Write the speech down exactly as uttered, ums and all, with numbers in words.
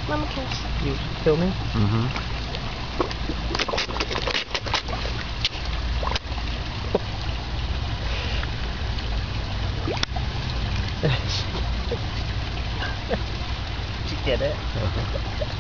Mama kiss. You filming? Mm-hmm. Did you get it?